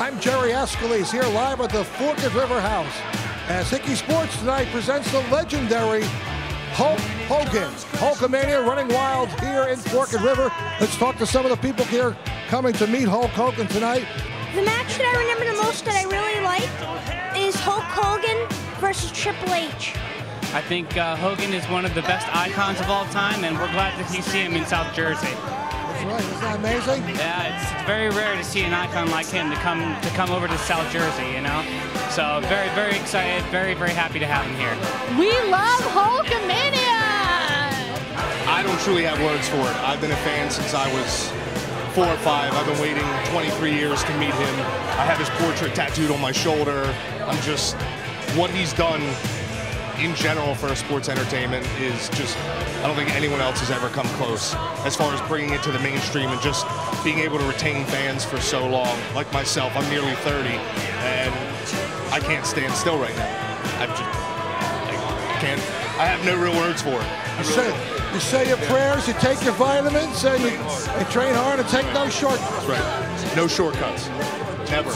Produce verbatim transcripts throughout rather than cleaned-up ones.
I'm Gerard Ascolese here live at the Forked River House as Hickey Sports tonight presents the legendary Hulk Hogan. Hulkamania running wild here in Forked River. Let's talk to some of the people here coming to meet Hulk Hogan tonight. The match that I remember the most that I really liked is Hulk Hogan versus Triple H. I think uh, Hogan is one of the best icons of all time, and we're glad that you see him in South Jersey. That's right, isn't that amazing? Yeah, it's, it's very rare to see an icon like him to come to come over to South Jersey, you know? So very, very excited, very, very happy to have him here. We love Hulkamania! I don't truly have words for it. I've been a fan since I was four or five. I've been waiting twenty-three years to meet him. I have his portrait tattooed on my shoulder. I'm just, what he's done in general for sports entertainment is just, I don't think anyone else has ever come close as far as bringing it to the mainstream and just being able to retain fans for so long. Like myself, I'm nearly thirty, and I can't stand still right now. I just, I can't, I have no real words for it. You say, you say your prayers, you take your vitamins, and you, you train hard and take no shortcuts. That's right. No shortcuts. Never.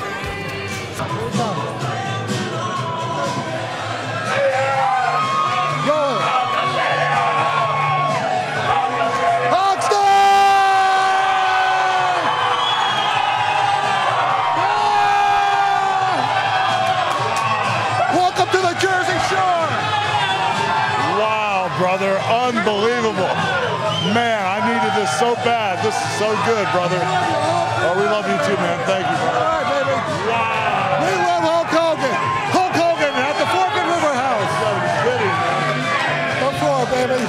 Welcome to the Jersey Shore. Wow, brother, unbelievable. Man, I needed this so bad. This is so good, brother. Oh, we love you too, man. Thank you, brother. All right, baby. Wow. We love Hulk Hogan. Hulk Hogan at the Forked River House. You gotta be kidding, man. Come forward, baby.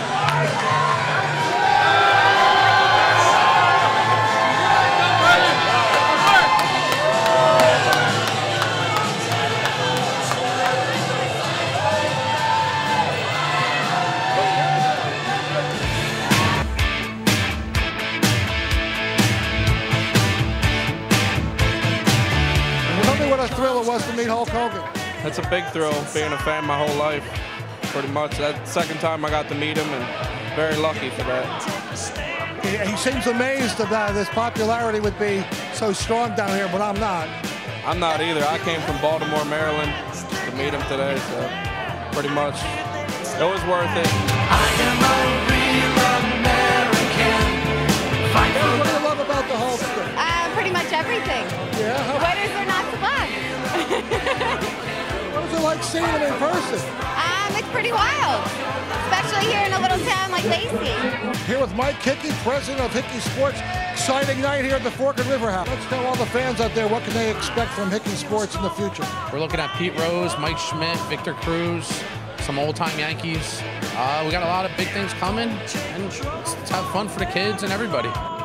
What a thrill it was to meet Hulk Hogan. It's a big thrill, being a fan my whole life, pretty much. That's the second time I got to meet him, and very lucky for that. He, he seems amazed about this popularity would be so strong down here, but I'm not. I'm not either. I came from Baltimore, Maryland to meet him today, so pretty much it was worth it. I am a real American. Fight for What do you love about the Hulk? Uh, pretty much everything. Yeah? How, Winners are not so fun. what was it like seeing him in person? Um, it's pretty wild, especially here in a little town like Lacey. Here with Mike Hickey, president of Hickey Sports. Exciting night here at the Forked River House. Let's tell all the fans out there what can they expect from Hickey Sports in the future. We're looking at Pete Rose, Mike Schmidt, Victor Cruz, some old-time Yankees. Uh, we got a lot of big things coming, and let's, let's have fun for the kids and everybody.